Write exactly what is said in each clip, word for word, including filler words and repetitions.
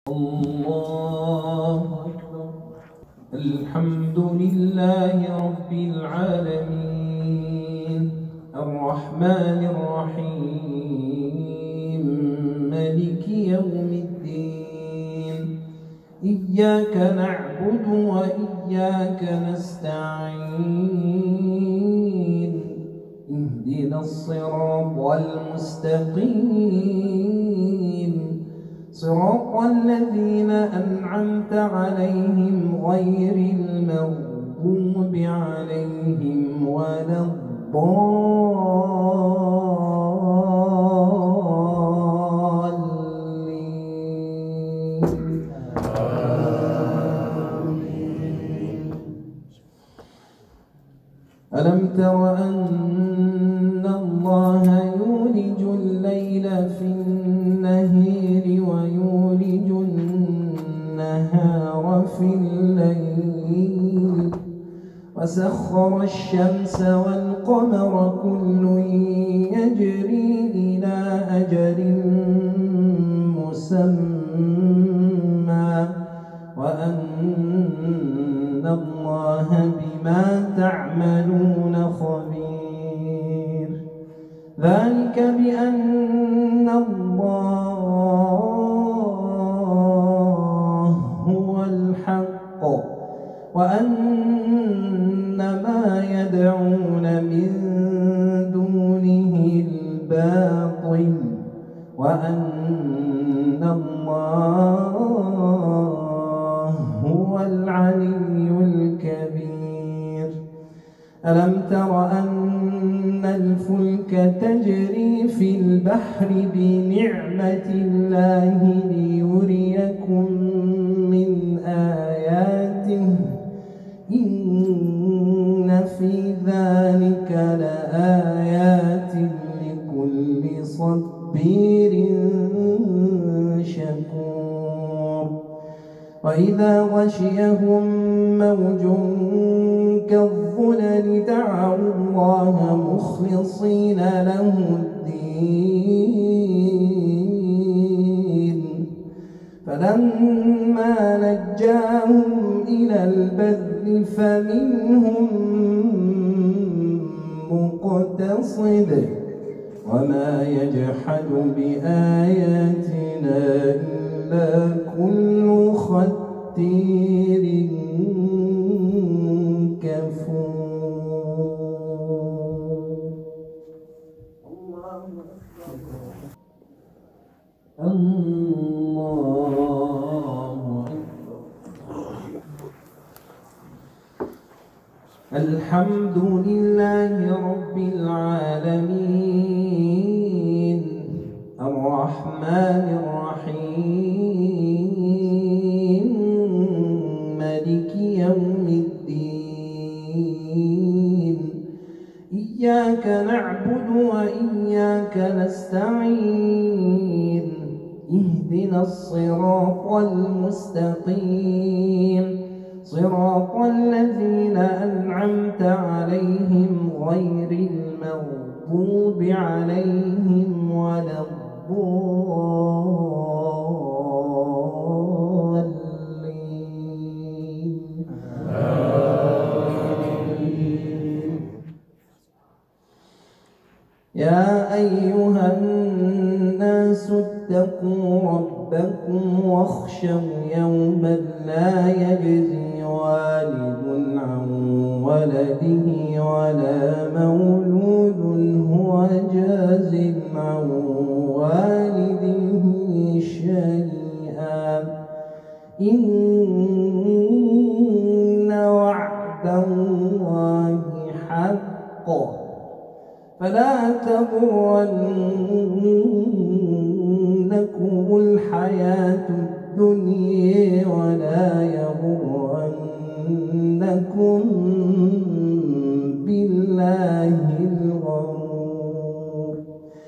الله أكبر. الحمد لله رب العالمين الرحمن الرحيم مالك يوم الدين إياك نعبد وإياك نستعين اهدنا الصراط المستقيم صراط الذين أنعمت عليهم غير المغضوب عليهم ولا الضالين. ألم تر أن الله يولج الليل في النهار ويولج النهار في الليل وسخر الشمس والقمر كل يجري إلى أجل مسمى وأن الله بما تعملون خبير. ذلك بأن الله هو الحق وأن ما يدعون من دونه الباطل وأن الله هو العلي الكبير. ألم تر أن الفلك تجري في البحر بنعمة الله ليريكم من آياته إن في ذلك لآيات لكل صبير شكور. وإذا غشيهم موج كالظلل دعوا الله مخلصين له الدين فلما نجاهم إلى البر فمنهم مقتصد وما يجحد بآياتنا إلا كل ختير الله أكبر. الحمد لله رب العالمين الرحمن الرحيم مالك يوم الدين إياك نعبد وإياك نستعين اهدنا الصراط المستقيم صراط الذين أنعمت عليهم غير المغضوب عليهم ولا الضالين. يا أيها الناس اتقوا ربكم واخشوا يوما لا يجزي والد عن ولده ولا مولود هو جاز عن والده شيئا إن وعد الله حق فلا تغرنكم الحياة الدنيا ولا يغرنكم بالله الغرور.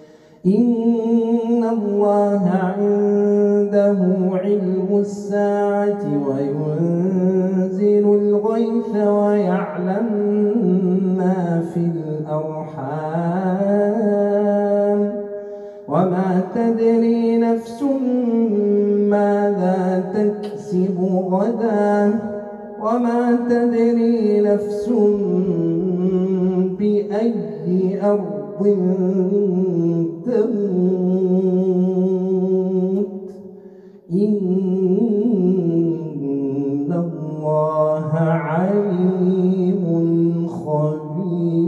إن الله عنده علم الساعة وينزل الغيث ويعلم ما في الأرحام وما تدري نفس ماذا تكسب غدا وما تدري نفس بأي أرض تموت إن الله عليم خبير.